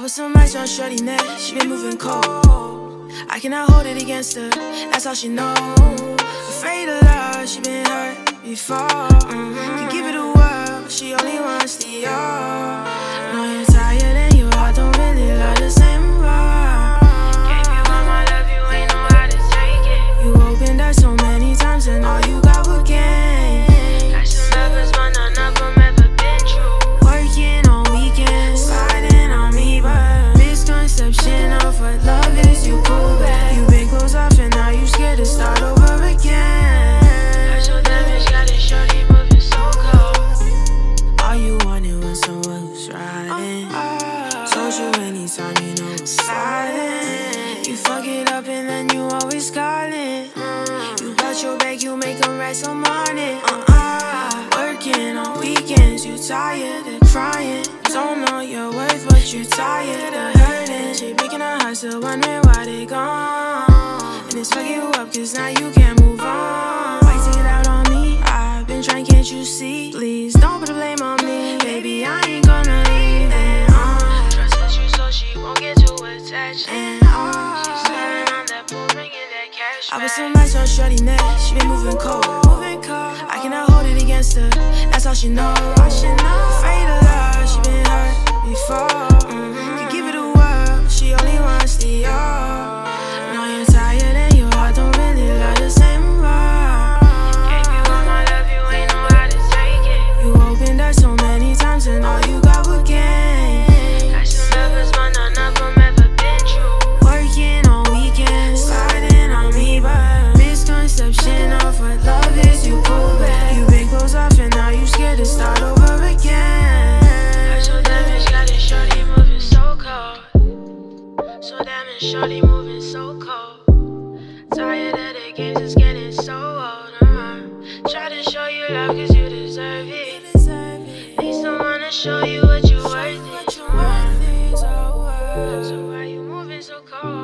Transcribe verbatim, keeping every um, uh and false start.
put some ice on shorty neck, she been moving cold. I cannot hold it against her, that's all she knows. Afraid of love, she been hurt before. Mm-hmm. Can give it a whirl, she only wants the all. Know you're tired and your heart don't really love the same way. Gave you all my love, you ain't know how to take it. You opened up so many times and all you got was gain. Got some lovers, but none of them ever been true. Working on weekends, sliding on me, but misconception of what love is, you pull back. You been closed off and now you scared to start over again. Got your damage, got it shorty moving so cold. All you wanted was someone who's riding. Told you anytime you know I'm sliding. You fuck it up and then you always calling. You got your back, you make them rest till morning. Uh-uh. Working on weekends, you tired of crying. Don't know your worth, but you tired of hurting. She breaking her heart, still wondering why they gone. And it's fucking you up, cause now you can't move on. Why take it out on me? I've been trying, can't you see? Please don't put the blame on me. Baby, I ain't gonna leave. And uh, Trusted you so she won't get too attached. and uh, She's staring on that pool, bringing that cash I put back. some ice on shorty neck, she been moving cold. Moving cold. I cannot hold it against her, that's all she knows. All she knows. Afraid of love, she been hurt before. Mm-hmm. Can give it a whirl, she only wants the all. Know you're tired and your heart don't really love the same way. Gave you all my love, you ain't know how to take it. You opened up so many times and all you got was gain. Got some lovers, but none of them ever been true. Working on weekends, sliding on me, but misconception of what love is, you pull back. You been closed off and now you scared to start over again. Got your damage, got it shorty moving so cold. So damage, shorty moving so cold. Tired of the games, it's getting so old. Uh-huh. Try to show you love cause you deserve it. Need someone to show you what you're worth. It. Uh-huh. So why you moving so cold?